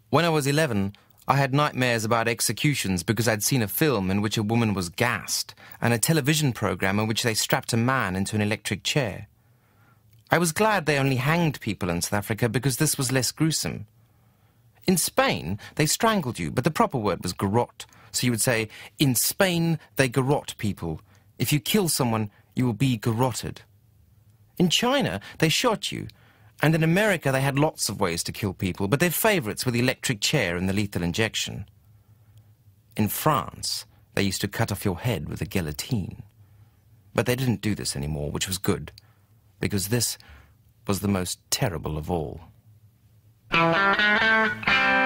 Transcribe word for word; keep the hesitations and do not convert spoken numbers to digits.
When I was eleven, I had nightmares about executions because I'd seen a film in which a woman was gassed and a television program in which they strapped a man into an electric chair. I was glad they only hanged people in South Africa because this was less gruesome. In Spain, they strangled you, but the proper word was garrote. So you would say, in Spain, they garrote people. If you kill someone, you will be garroted. In China, they shot you. And in America, they had lots of ways to kill people, but their favourites were the electric chair and the lethal injection. In France, they used to cut off your head with a guillotine. But they didn't do this anymore, which was good, because this was the most terrible of all.